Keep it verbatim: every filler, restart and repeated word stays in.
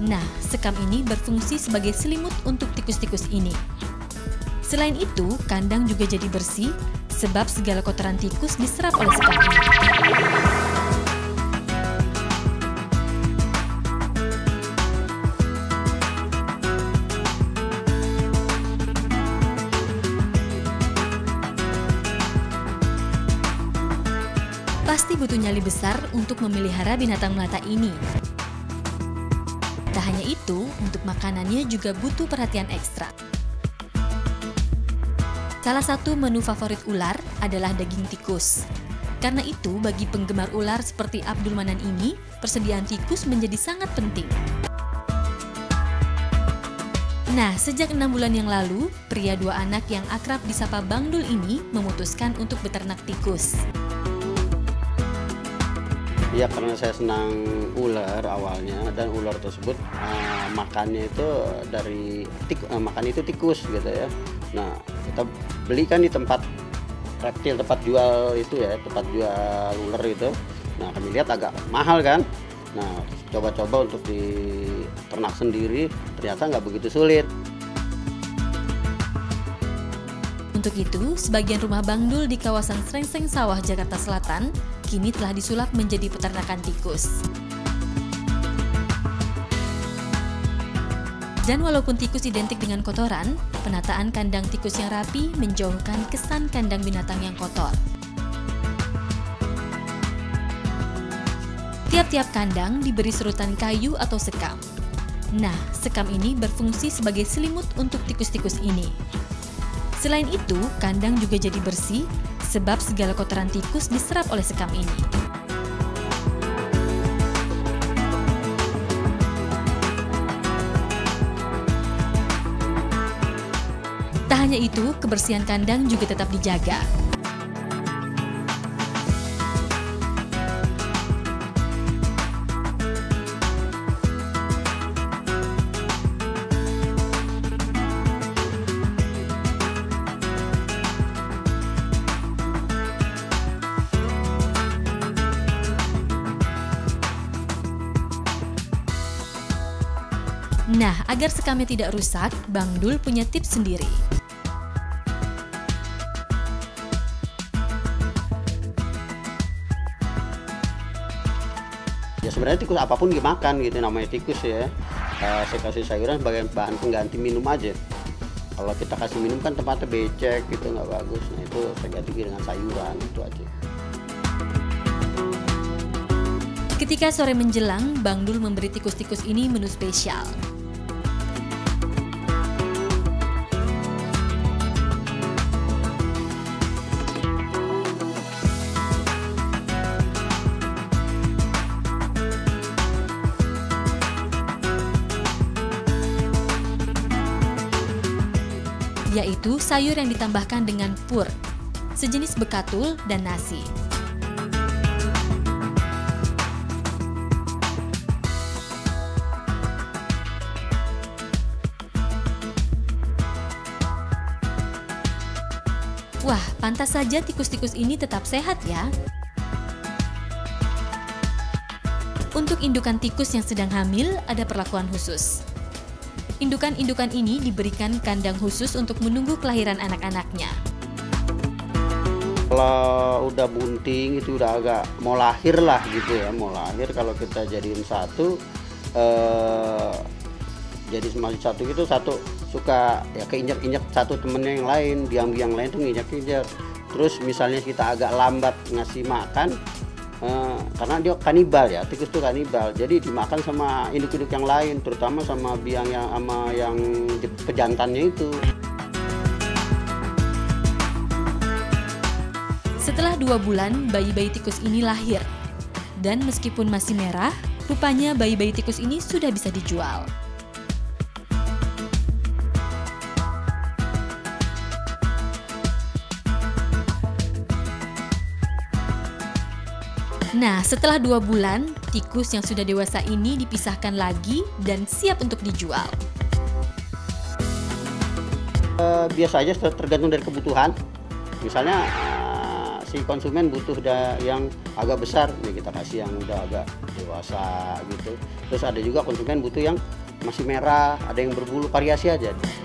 Nah, sekam ini berfungsi sebagai selimut untuk tikus-tikus ini. Selain itu, kandang juga jadi bersih sebab segala kotoran tikus diserap oleh sekam ini. Pasti butuh nyali besar untuk memelihara binatang melata ini. Tak hanya itu, untuk makanannya juga butuh perhatian ekstra. Salah satu menu favorit ular adalah daging tikus. Karena itu, bagi penggemar ular seperti Abdul Manan ini, persediaan tikus menjadi sangat penting. Nah, sejak enam bulan yang lalu, pria dua anak yang akrab disapa Bang Dul ini memutuskan untuk beternak tikus. Ya, karena saya senang ular awalnya, dan ular tersebut uh, makannya itu dari tik, uh, makan itu tikus gitu ya. Nah, kita belikan di tempat reptil, tempat jual itu ya, tempat jual ular itu. Nah, kami lihat agak mahal kan. Nah, coba-coba untuk di ternak sendiri, ternyata nggak begitu sulit. Untuk itu, sebagian rumah Bang Dul di kawasan Srengseng Sawah, Jakarta Selatan, kini telah disulap menjadi peternakan tikus. Dan walaupun tikus identik dengan kotoran, penataan kandang tikus yang rapi menjauhkan kesan kandang binatang yang kotor. Tiap-tiap kandang diberi serutan kayu atau sekam. Nah, sekam ini berfungsi sebagai selimut untuk tikus-tikus ini. Selain itu, kandang juga jadi bersih sebab segala kotoran tikus diserap oleh sekam ini. Tak hanya itu, kebersihan kandang juga tetap dijaga. Nah, agar sekamnya tidak rusak, Bang Dul punya tips sendiri. Ya sebenarnya tikus apapun dimakan gitu, namanya tikus ya. Uh, saya kasih sayuran sebagai bahan pengganti minum aja. Kalau kita kasih minum kan tempatnya becek gitu, nggak bagus. Nah itu saya ganti dengan sayuran, itu aja. Ketika sore menjelang, Bang Dul memberi tikus-tikus ini menu spesial. Yaitu sayur yang ditambahkan dengan pur, sejenis bekatul dan nasi. Wah, pantas saja tikus-tikus ini tetap sehat ya. Untuk indukan tikus yang sedang hamil, ada perlakuan khusus. Indukan-indukan ini diberikan kandang khusus untuk menunggu kelahiran anak-anaknya. Kalau udah bunting itu udah agak mau lahir lah gitu ya, mau lahir kalau kita jadiin satu, eh, jadi masih satu itu satu suka ya keinjak-injak satu temennya yang lain, biang-biang lain tuh nginjak-injak. Terus misalnya kita agak lambat ngasih makan, Uh, karena dia kanibal ya, tikus itu kanibal, jadi dimakan sama induk-induk yang lain, terutama sama biang yang sama yang pejantannya itu. Setelah dua bulan, bayi-bayi tikus ini lahir. Dan meskipun masih merah, rupanya bayi-bayi tikus ini sudah bisa dijual. Nah, setelah dua bulan, tikus yang sudah dewasa ini dipisahkan lagi dan siap untuk dijual. Uh, biasa aja tergantung dari kebutuhan. Misalnya uh, si konsumen butuh da yang agak besar, nih kita kasih yang udah agak dewasa gitu. Terus ada juga konsumen butuh yang masih merah, ada yang berbulu, variasi aja.